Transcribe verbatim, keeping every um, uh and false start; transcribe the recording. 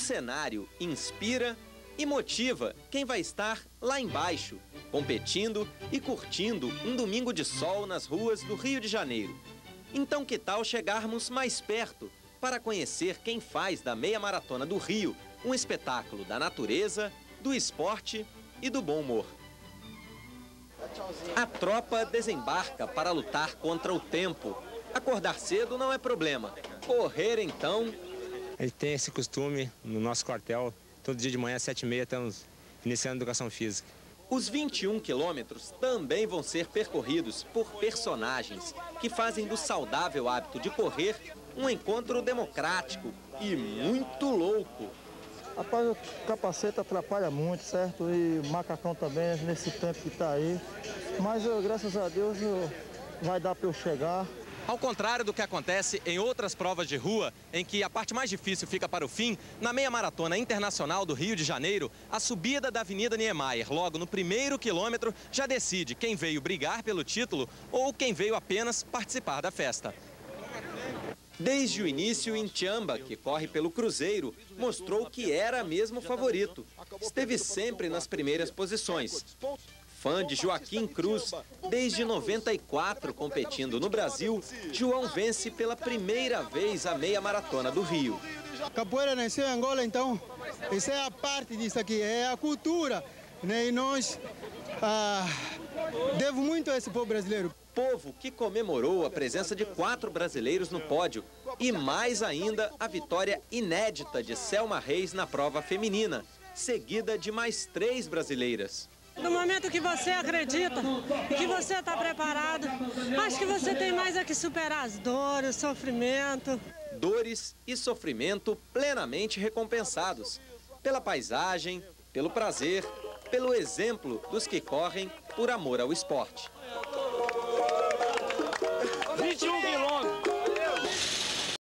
cenário inspira e motiva quem vai estar lá embaixo, competindo e curtindo um domingo de sol nas ruas do Rio de Janeiro. Então que tal chegarmos mais perto para conhecer quem faz da Meia Maratona do Rio um espetáculo da natureza, do esporte e do bom humor. A tropa desembarca para lutar contra o tempo. Acordar cedo não é problema. Correr, então... A gente tem esse costume no nosso quartel, todo dia de manhã, às sete e meia, estamos iniciando a educação física. Os vinte e um quilômetros também vão ser percorridos por personagens que fazem do saudável hábito de correr um encontro democrático e muito louco. Rapaz, o capacete atrapalha muito, certo? E o macacão também, nesse tempo que está aí. Mas, eu, graças a Deus, eu, vai dar para eu chegar. Ao contrário do que acontece em outras provas de rua, em que a parte mais difícil fica para o fim, na Meia Maratona Internacional do Rio de Janeiro, a subida da Avenida Niemeyer, logo no primeiro quilômetro, já decide quem veio brigar pelo título ou quem veio apenas participar da festa. Desde o início, Intiamba, que corre pelo Cruzeiro, mostrou que era mesmo favorito. Esteve sempre nas primeiras posições. Fã de Joaquim Cruz, desde noventa e quatro competindo no Brasil, João vence pela primeira vez a Meia Maratona do Rio. Capoeira nasceu em Angola, então, isso é a parte disso aqui, é a cultura, né? E nós ah, devo muito a esse povo brasileiro. Povo que comemorou a presença de quatro brasileiros no pódio e, mais ainda, a vitória inédita de Selma Reis na prova feminina, seguida de mais três brasileiras. No momento que você acredita e que você está preparado, acho que você tem mais a que superar as dores, o sofrimento. Dores e sofrimento plenamente recompensados pela paisagem, pelo prazer, pelo exemplo dos que correm por amor ao esporte.